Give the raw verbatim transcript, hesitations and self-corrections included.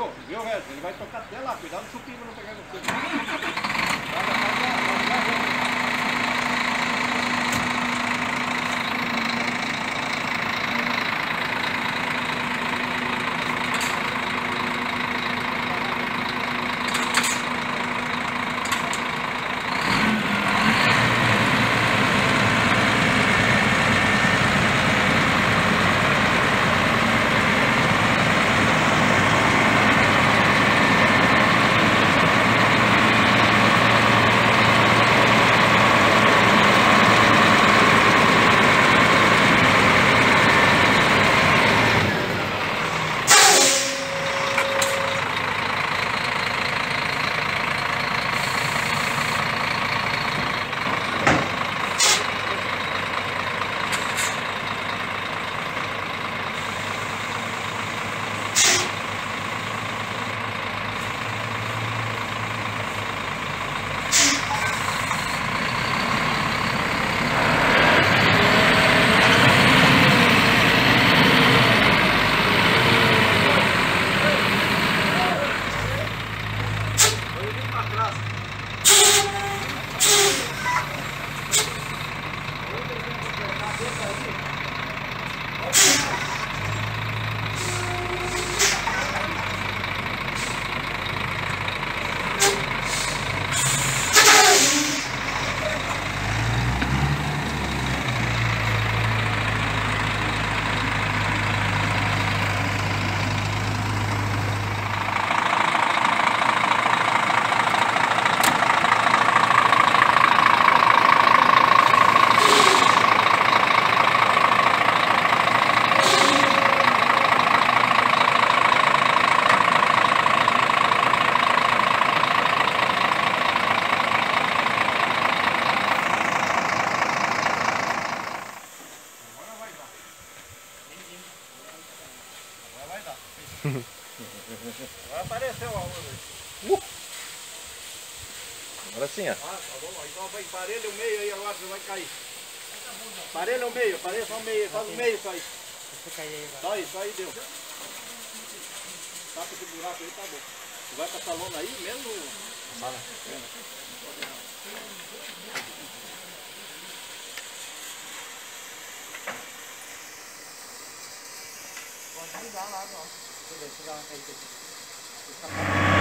viu? Viu, Regis? Ele vai tocar até lá. Cuidado se o pingo não pegar você. Vai, vai, vai, vai, vai. Vai aparecer o uh. Agora sim, ó. Ah, tá bom. Então vai parelha o meio aí, agora você vai cair. Parelha o meio, parelha só o meio, faz o meio só aí. Só isso, só aí deu. Tapa esse buraco aí, tá bom. Tu vai com essa lona aí mesmo? Vai lá. Pode ligar lá agora. Deixa eu dar uma caída aqui.